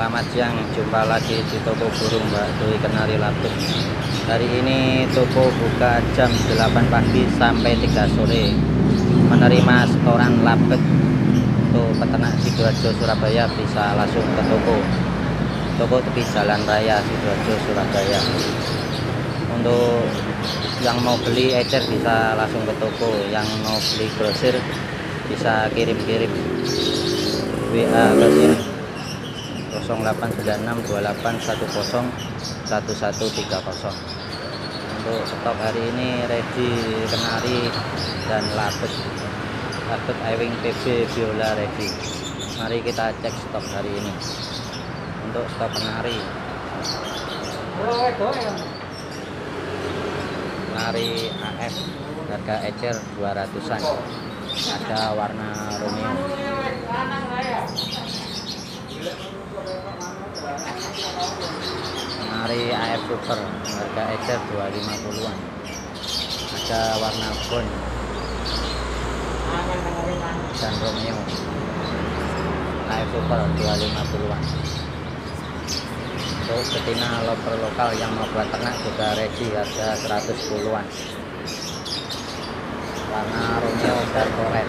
Selamat siang, jumpa lagi di toko burung Mbak Dwi Kenari Laput. Hari ini toko buka jam 8 pagi sampai 3 sore, menerima setoran laput. Untuk peternak Sidoarjo Surabaya bisa langsung ke toko tepi jalan raya Sidoarjo Surabaya. Untuk yang mau beli ecer bisa langsung ke toko, yang mau beli grosir bisa kirim-kirim WA ke sini 089628101130. Untuk stok hari ini ready kenari dan laput ewing PB biola ready. Mari kita cek stok hari ini. Untuk stok kenari AF harga ecer 200-an, ada warna Romeo. Kenari AF Super harga ecer 250-an, ada warna bone dan Romeo. AF Super 250-an. Untuk betina loper lokal yang mau buat ternak juga ready, harga 110-an, warna Romeo dan Oren.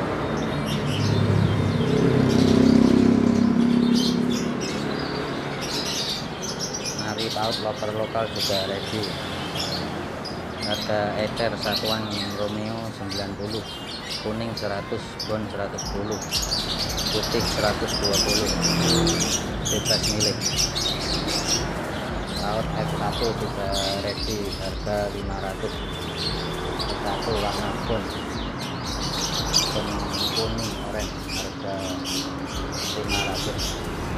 Kenari paut loper lokal juga ready, harga ecer satuan Romeo 90, kuning 100, bone 110, putih 120, bebas milik. Laut F1 juga ready, harga 500, satu warna bone kuning orange, harga 500.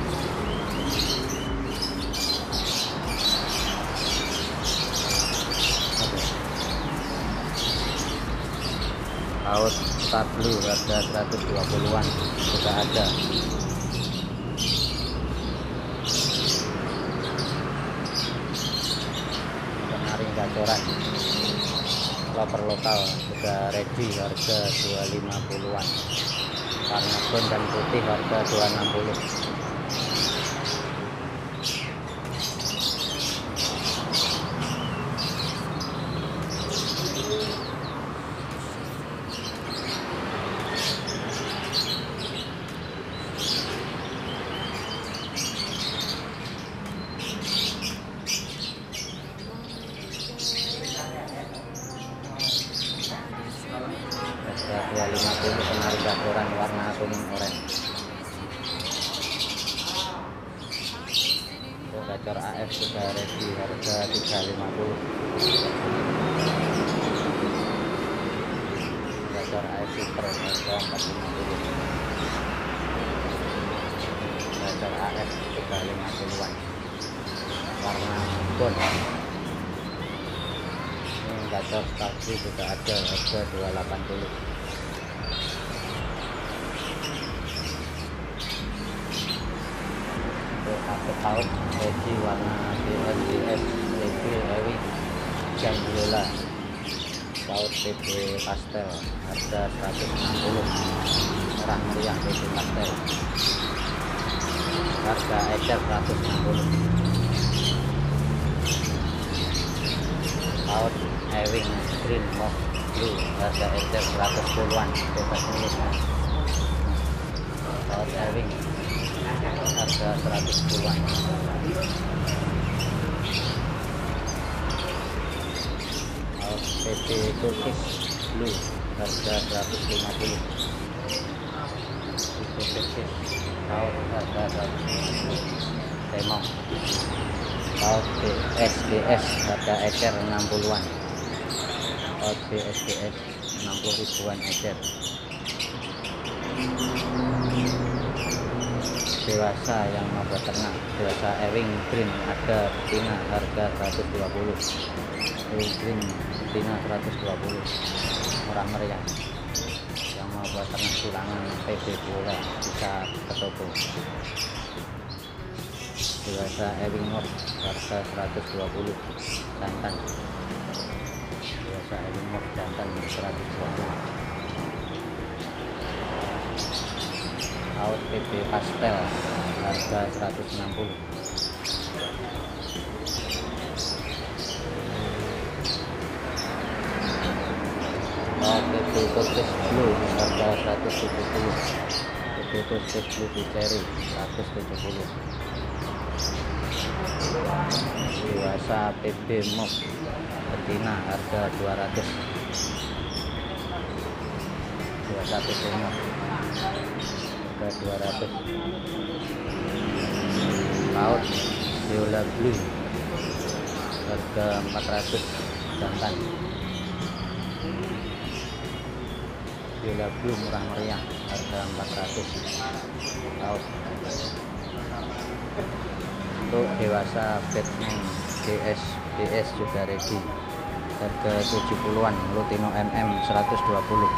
Laut Star Blue harga 120-an juga ada. Kenari gacoran loper lokal juga ready, harga 250-an, warna bone dan putih harga 260. Harga 250 kenari gacoran warna kuning orange. Untuk gacor AF juga ready, harga 350. Gacor AF Super harga 450. Gacor AF juga 50-an, warna bone. Gacor Starkey juga ada, harga 280. Untuk kapet paut ready, warna DSDS ready ewing jam biola, paut PB pastel harga 160, merah meriah PB pastel, harga ecer 160. Paut ewing green mock blue harga ecer 110-an, bebas milik. Paut ewing harga 110-an. Paut PP Turkish blue harga 150. Itu Turkish paut harga 150. Temok paut BSDS harga ecer 60-an, paut BSDS 60 ribuan ecer. Dewasa yang mau buat ternak, dewasa ewing green ada betina harga 120, ewing green betina 120, murah meriah. Yang mau buat ternak silangan PB bola bisa ke toko. Dewasa ewing mob harga 120, jantan. Dewasa ewing mob jantan 120. Paut PB pastel harga 160. PP Toothpaste Blue harga 170. PP Toothpaste Blue di Cherry 170. Dewasa PB Mop betina harga 200. Dewasa PB Mop harga 200. Laut Viola Blue harga 400. Jantan Viola Blue murah meriah harga 400. Laut. Untuk dewasa Batman DS juga ready harga 70-an. Lutino MM 120.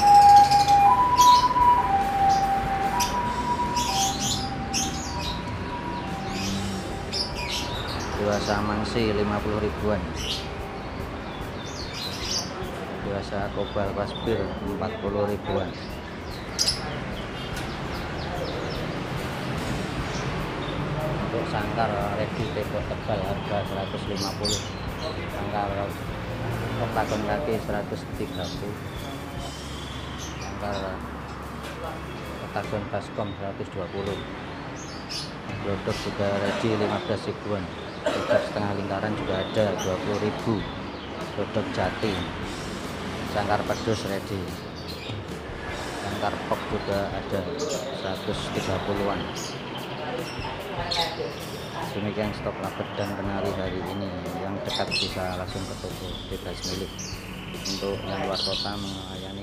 Dewasa Mangsi 50 ribuan. Dewasa Kobal Pasbir 40 ribuan. Untuk sangkar ready tembok tebal harga 150. Sangkar oktagon kaki 130. Sangkar oktagon baskom 120. Glodok juga ready 15 ribuan. Glodok setengah lingkaran juga ada 20.000. Glodok jati. Sangkar pedus ready. Sangkar pok juga ada 130-an. Demikian stok lapet dan kenari hari ini. Yang dekat bisa langsung ke toko bebas milik. Untuk yang luar kota melayani